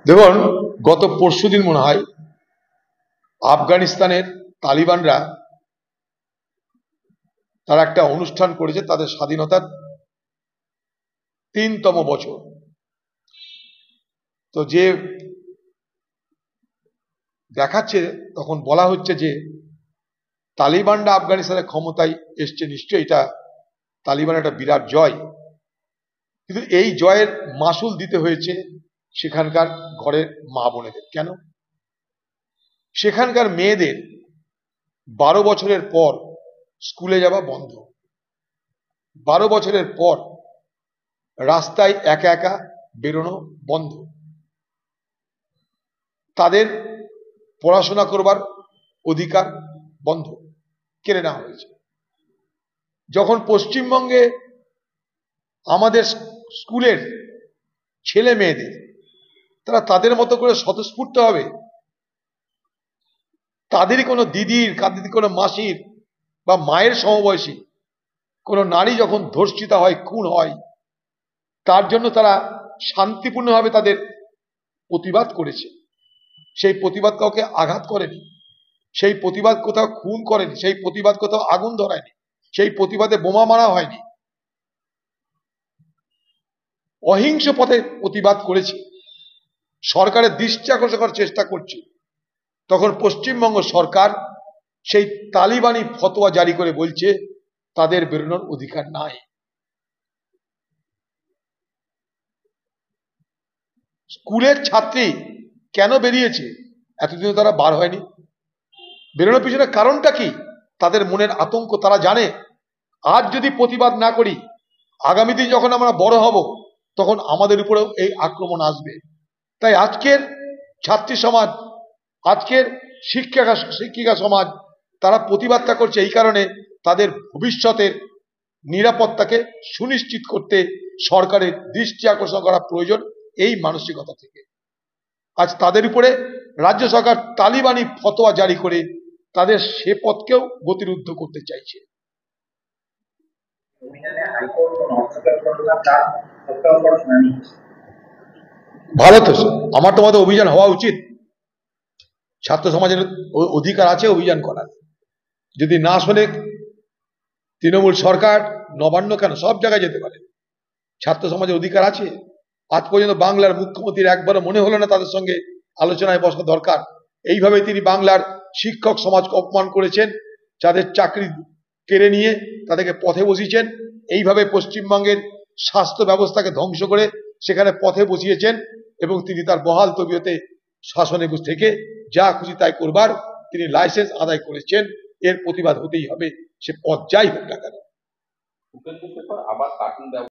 দেখুন, গত পরশুদিন মনে হয় আফগানিস্তানের তালিবানরা তারা একটা অনুষ্ঠান করেছে তাদের স্বাধীনতার ৩তম বছর। তো যে দেখাচ্ছে তখন বলা হচ্ছে যে তালিবানরা আফগানিস্তানের ক্ষমতায় এসছে, নিশ্চয়ই এটা তালিবানের একটা বিরাট জয়। কিন্তু এই জয়ের মাসুল দিতে হয়েছে সেখানকার ঘরের মা বোনেদের। কেন? সেখানকার মেয়েদের 12 বছরের পর স্কুলে যাওয়া বন্ধ, 12 বছরের পর রাস্তায় একা একা বেরোনো বন্ধ, তাদের পড়াশোনা করবার অধিকার বন্ধ, কেড়ে নেওয়া হয়েছে। যখন পশ্চিমবঙ্গে আমাদের স্কুলের ছেলে মেয়েদের তারা তাদের মতো করে স্বতঃস্ফূর্ত হবে, তাদেরই কোনো দিদির, কাদের কোনো মাসির বা মায়ের সমবয়সী কোনো নারী যখন ধর্ষিতা হয়, খুন হয়, তার জন্য তারা শান্তিপূর্ণভাবে তাদের প্রতিবাদ করেছে। সেই প্রতিবাদ কাউকে আঘাত করেনি, সেই প্রতিবাদ কোথাও খুন করেনি, সেই প্রতিবাদ কোথাও আগুন ধরায়নি, সেই প্রতিবাদে বোমা মারা হয়নি, অহিংস পথে প্রতিবাদ করেছে। সরকারের দৃষ্টি আকর্ষণ করার চেষ্টা করছে, তখন পশ্চিমবঙ্গ সরকার সেই তালিবানি ফতোয়া জারি করে বলছে তাদের বেরোনোর অধিকার নাই। স্কুলের ছাত্রী কেন বেরিয়েছে? এতদিন তারা বার হয়নি। বেরোনোর পিছনে কারণটা কি? তাদের মনের আতঙ্ক। তারা জানে আজ যদি প্রতিবাদ না করি, আগামী দিন যখন আমরা বড় হব তখন আমাদের উপরেও এই আক্রমণ আসবে। তাই আজকের ছাত্রী সমাজ, আজকের শিক্ষিকা সমাজ তারা প্রতিবাদটা করছে এই কারণে তাদের ভবিষ্যতের নিরাপত্তাকে সুনিশ্চিত করতে সরকারের দৃষ্টি আকর্ষণ করা প্রয়োজন। এই মানসিকতা থেকে আজ তাদের উপরে রাজ্য সরকার তালিবানি ফতোয়া জারি করে তাদের সে পথকেও গতিরুদ্ধ করতে চাইছে। ভালো তো, আমার তো মতে অভিযান হওয়া উচিত। ছাত্র সমাজের অধিকার আছে অভিযান করার। যদি না শোনে তৃণমূল সরকার, নবান্ন, কেন সব জায়গায় যেতে পারে। ছাত্র সমাজের অধিকার আছে। আজ পর্যন্ত বাংলার মুখ্যমন্ত্রীর একবারও মনে হলো না তাদের সঙ্গে আলোচনায় বসা দরকার। এইভাবে তিনি বাংলার শিক্ষক সমাজকে অপমান করেছেন, যাদের চাকরি কেড়ে নিয়ে তাদেরকে পথে বসিয়েছেন। এইভাবে পশ্চিমবঙ্গের স্বাস্থ্য ব্যবস্থাকে ধ্বংস করে সেখানে পথে বসিয়েছেন এবং তিনি তার বহাল তবিয়তে শাসনে থেকে যা খুশি তাই করবার তিনি লাইসেন্স আদায় করেছেন। এর প্রতিবাদ হতেই হবে, সে পথ যাই হোক না কেন।